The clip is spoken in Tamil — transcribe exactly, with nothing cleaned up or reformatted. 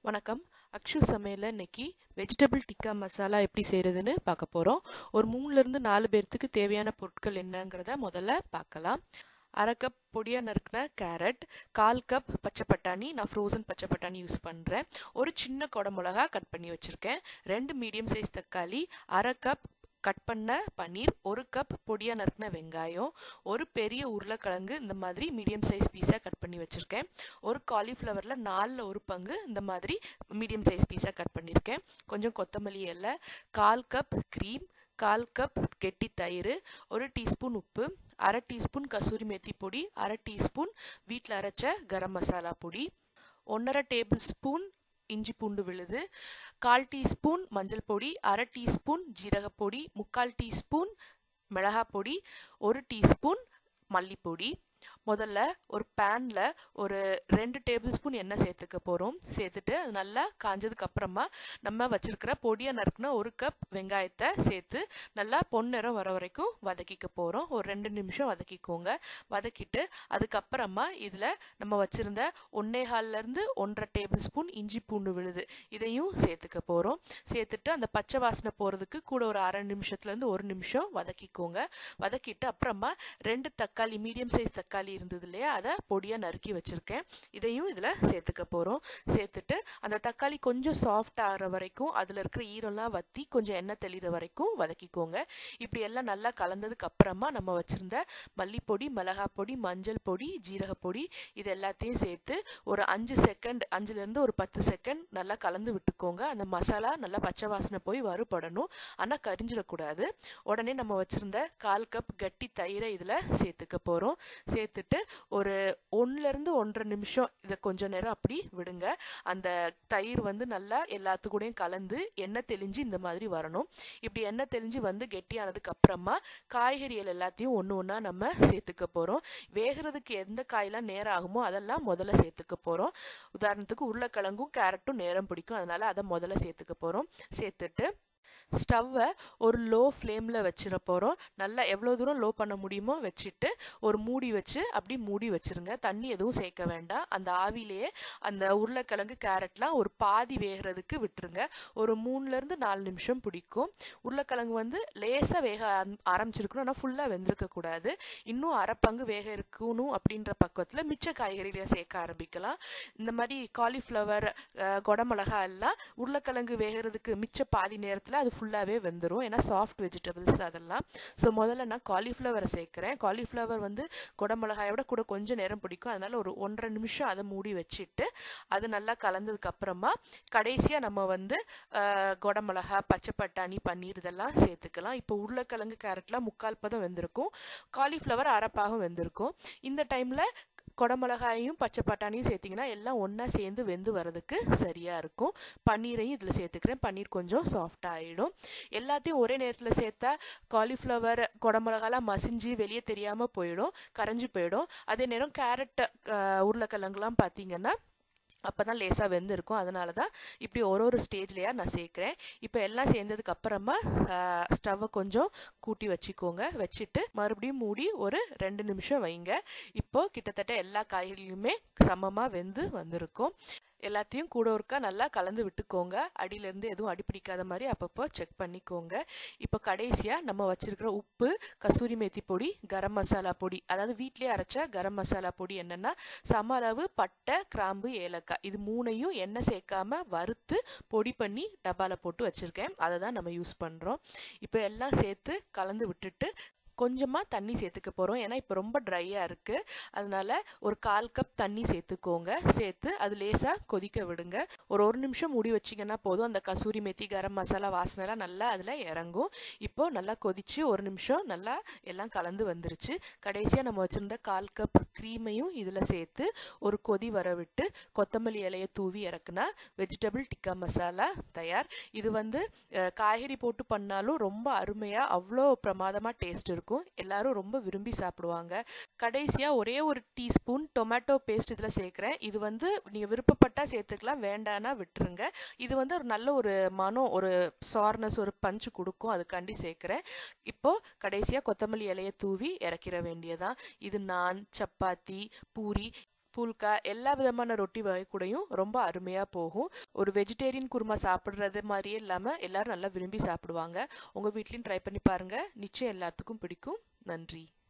வணக்கம். அக்ஷு சமையல்ல இன்னைக்கு வெஜிடபிள் டிக்கா மசாலா எப்படி செய்யறதுன்னு பார்க்க போறோம். ஒரு மூணுல இருந்து நாலு பேர்த்துக்கு தேவையான பொருட்கள் என்னங்கிறத முதல்ல பார்க்கலாம். அரை கப் பொடியா நறுக்கின கேரட், கால் கப் பச்சை பட்டாணி, நான் ஃப்ரோசன் பச்சை பட்டாணி யூஸ் பண்றேன். ஒரு சின்ன கொடை மிளகா கட் பண்ணி வச்சிருக்கேன். ரெண்டு மீடியம் சைஸ் தக்காளி, அரை கப் கட் பண்ண பன்னீர், ஒரு கப் பொடியா நறுக்கின வெங்காயம், ஒரு பெரிய உருளைக்கிழங்கு இந்த மாதிரி மீடியம் சைஸ் பீஸா கட் பண்ணி வச்சிருக்கேன். ஒரு காலிஃப்ளவர்ல நாலுல ஒரு பங்கு இந்த மாதிரி மீடியம் சைஸ் பீஸா கட் பண்ணியிருக்கேன். கொஞ்சம் கொத்தமல்லி இலை, கால் கப் க்ரீம், கால் கப் கெட்டி தயிர், ஒரு டீஸ்பூன் உப்பு, அரை டீஸ்பூன் கசூரி மேத்தி பொடி, அரை டீஸ்பூன் வீட்டில் அரைச்ச கரம் மசாலா பொடி, ஒன்றரை டேபிள் ஸ்பூன் இஞ்சி பூண்டு விழுது, கால் டீஸ்பூன் மஞ்சள் பொடி, அரை டீஸ்பூன் ஜீரகப்பொடி, முக்கால் டீஸ்பூன் மிளகாய் பொடி, ஒரு டீஸ்பூன் மல்லிப்பொடி. முதல்ல ஒரு பேன்ல ஒரு ரெண்டு டேபிள் ஸ்பூன் எண்ணெய் சேர்த்துக்க போறோம். சேர்த்துட்டு அது நல்லா காஞ்சதுக்கு அப்புறமா நம்ம வச்சிருக்கிற பொடியா நறுக்குன ஒரு கப் வெங்காயத்தை சேர்த்து நல்லா பொன்னிறம் வர வரைக்கும் வதக்கிக்க போறோம். ஒரு ரெண்டு நிமிஷம் வதக்கிக்கோங்க. வதக்கிட்டு அதுக்கப்புறமா இதுல நம்ம வச்சிருந்த ஒன்னே கால்ல இருந்து ஒன்றரை டேபிள் ஸ்பூன் இஞ்சி பூண்டு விழுது இதையும் சேர்த்துக்க போறோம். சேர்த்துட்டு அந்த பச்சை வாசனை போறதுக்கு கூட ஒரு அரை நிமிஷத்துல இருந்து ஒரு நிமிஷம் வதக்கிக்கோங்க. வதக்கிட்டு அப்புறமா ரெண்டு தக்காளி மீடியம் சைஸ் தக்காளி இருந்தது இல்லையா, அதை பொடியா நறுக்கி வச்சிருக்கேன். இதையும் இதுல சேர்த்துக்க போறோம். சேர்த்துட்டு அந்த தக்காளி கொஞ்சம் சாஃப்ட் ஆகிற வரைக்கும் அதுல இருக்கிற ஈரம்லாம் வத்தி கொஞ்சம் எண்ணெய் தெளிகிற வரைக்கும் வதக்கிக்கோங்க. இப்படி எல்லாம் நல்லா கலந்ததுக்கு அப்புறமா நம்ம வச்சிருந்த மல்லிப்பொடி, மிளகாய் பொடி, மஞ்சள் பொடி, ஜீரக பொடி இது எல்லாத்தையும் சேர்த்து ஒரு அஞ்சு செகண்ட் அஞ்சுல இருந்து ஒரு பத்து செகண்ட் நல்லா கலந்து விட்டுக்கோங்க. அந்த மசாலா நல்லா பச்சை வாசனை போய் வறுபடணும், ஆனா கரிஞ்சிடக்கூடாது. உடனே நம்ம வச்சிருந்த கால் கப் கட்டி தயிரை இதுல சேர்த்துக்க போறோம். சேர்த்துட்டு ஒரு ஒன்னுல இருந்து ஒன்றரை நிமிஷம் இதை கொஞ்ச நேரம் அப்படி விடுங்க. அந்த தயிர் வந்து நல்லா எல்லாத்துக்கூடையும் கலந்து எண்ணெய் தெளிஞ்சு இந்த மாதிரி வரணும். இப்படி எண்ணெய் தெளிஞ்சு வந்து கெட்டியானதுக்கு அப்புறமா காய்கறிகள் எல்லாத்தையும் ஒன்று ஒன்றா நம்ம சேர்த்துக்க போறோம். வேகிறதுக்கு எந்த காயெல்லாம் நேரம் ஆகுமோ அதெல்லாம் முதல்ல சேர்த்துக்க போறோம். உதாரணத்துக்கு உருளைக்கிழங்கும் கேரட்டும் நேரம் பிடிக்கும், அதனால அதை முதல்ல சேர்த்துக்க போறோம். சேர்த்துட்டு ஸ்டவ்வை ஒரு லோ ஃப்ளேமில் வச்சிட போகிறோம். நல்லா எவ்வளோ தூரம் லோ பண்ண முடியுமோ வச்சுட்டு ஒரு மூடி வச்சு அப்படி மூடி வச்சிருங்க. தண்ணி எதுவும் சேர்க்க வேண்டாம். அந்த ஆவிலேயே அந்த உருளைக்கிழங்கு கேரட்லாம் ஒரு பாதி வேகிறதுக்கு விட்டுருங்க. ஒரு மூணுலேருந்து நாலு நிமிஷம் பிடிக்கும். உருளைக்கிழங்கு வந்து லேசாக வேக ஆரம்பிச்சிருக்கணும், ஆனால் ஃபுல்லாக வெந்திருக்கக்கூடாது. இன்னும் அரை பங்கு வேக இருக்கணும் அப்படின்ற பக்கத்தில் மிச்ச காய்கறிகளை சேர்க்க ஆரம்பிக்கலாம். இந்த மாதிரி காலிஃப்ளவர், கொடமிளகா எல்லாம் உருளைக்கிழங்கு வேகிறதுக்கு மிச்ச பாதி நேரத்தில் அது ஃபுல்லாகவே வெந்துடும், ஏன்னா சாஃப்ட் வெஜிடபிள்ஸ் அதெல்லாம். ஸோ முதல்ல நான் காலிஃப்ளவரை சேர்க்குறேன். காலிஃப்ளவர் வந்து குடமிளகாயை விட கூட கொஞ்சம் நேரம் பிடிக்கும், அதனால ஒரு ஒன்றரை நிமிஷம் அதை மூடி வச்சுட்டு அது நல்லா கலந்ததுக்கு அப்புறமா கடைசியாக நம்ம வந்து குடமிளகா, பச்சை பட்டாணி, பன்னீர் இதெல்லாம் சேர்த்துக்கலாம். இப்போ உருளைக்கிழங்கு கேரட்லாம் முக்கால் பதம் வெந்திருக்கும், காலிஃப்ளவர் அரைப்பாகம் வெந்திருக்கும். இந்த டைமில் கொடமிளகாயும் பச்சை பட்டாணியும் சேர்த்திங்கன்னா எல்லாம் ஒன்றா சேர்ந்து வெந்து வரதுக்கு சரியாக இருக்கும். பன்னீரையும் இதில் சேர்த்துக்கிறேன். பன்னீர் கொஞ்சம் சாஃப்டாக ஆகிடும். எல்லாத்தையும் ஒரே நேரத்தில் சேர்த்தா காலிஃப்ளவர், கொடமிளகாலாம் மசிஞ்சு வெளியே தெரியாமல் போயிடும், கரைஞ்சி போயிடும். அதே நேரம் கேரட், உருளைக்கிழங்குலாம் பார்த்தீங்கன்னா அப்போ தான் லேசாக வெந்து இருக்கும். அதனால தான் இப்படி ஒரு ஒரு ஸ்டேஜ்லையாக நான் சேர்க்குறேன். இப்போ எல்லாம் சேர்ந்ததுக்கு அப்புறமா ஸ்டவ்வை கொஞ்சம் கூட்டி வச்சுக்கோங்க. வச்சுட்டு மறுபடியும் மூடி ஒரு ரெண்டு நிமிஷம் வைங்க. இப்போ கிட்டத்தட்ட எல்லா காய்கறிகளுமே சமமாக வெந்து வந்திருக்கும். எல்லாத்தையும் கூட ஒருக்கா நல்லா கலந்து விட்டுக்கோங்க. அடியிலேருந்து எதுவும் அடிப்பிடிக்காத மாதிரி அப்பப்போ செக் பண்ணிக்கோங்க. இப்போ கடைசியாக நம்ம வச்சிருக்கிற உப்பு, கசூரி மேத்தி பொடி, கரம் மசாலா பொடி, அதாவது வீட்லேயே அரைச்ச கரம் மசாலா பொடி என்னென்னா சம அளவு பட்டை, கிராம்பு, ஏலக்காய் இது மூணையும் எண்ணெய் சேர்க்காம வறுத்து பொடி பண்ணி டப்பாவில் போட்டு வச்சுருக்கேன். அதை தான் நம்ம யூஸ் பண்ணுறோம். இப்போ எல்லாம் சேர்த்து கலந்து விட்டுட்டு கொஞ்சமாக தண்ணி சேர்த்துக்க போகிறோம். ஏன்னா இப்போ ரொம்ப ட்ரையாக இருக்குது, அதனால ஒரு கால் கப் தண்ணி சேர்த்துக்கோங்க. சேர்த்து அது லேசாக கொதிக்க விடுங்க. ஒரு ஒரு நிமிஷம் மூடி வச்சிங்கன்னா போதும். அந்த கசூரி மேத்தி, கரம் மசாலா வாசனைலாம் நல்லா அதில் இறங்கும். இப்போது நல்லா கொதிச்சு ஒரு நிமிஷம் நல்லா எல்லாம் கலந்து வந்துருச்சு. கடைசியாக நம்ம வச்சுருந்த கால் கப் க்ரீமையும் இதில் சேர்த்து ஒரு கொதி வர விட்டு கொத்தமல்லி இலையை தூவி இறக்குனா வெஜிடபிள் டிக்கா மசாலா தயார். இது வந்து காய்கறி போட்டு பண்ணாலும் ரொம்ப அருமையாக அவ்வளோ பிரமாதமாக டேஸ்ட் இருக்கும். எல்லாரும் ரொம்ப விரும்பி சாப்பிடுவாங்க. கடைசியா ஒரே ஒரு டீஸ்பூன் டொமேட்டோ பேஸ்ட் இதுல சேர்க்கிறேன். இது வந்து நீங்க விருப்பப்பட்டா சேர்த்துக்கலாம், வேண்டானா விட்டுருங்க. இது வந்து ஒரு நல்ல ஒரு மனம், ஒரு சார்னஸ், ஒரு பஞ்ச் கொடுக்கும், அதுக்காண்டி சேர்க்கிறேன். இப்போ கடைசியா கொத்தமல்லி இலையை தூவி இறக்கிற வேண்டியதான். இது நான், சப்பாத்தி, பூரி புல்கா எல்லா விதமான ரொட்டி வகை கூடயும் ரொம்ப அருமையா போகும். ஒரு வெஜிடேரியன் குருமா சாப்பிடுறது மாதிரியே இல்லாம எல்லாரும் நல்லா விரும்பி சாப்பிடுவாங்க. உங்க வீட்லயும் ட்ரை பண்ணி பாருங்க. நிச்சயம் எல்லாத்துக்கும் பிடிக்கும். நன்றி.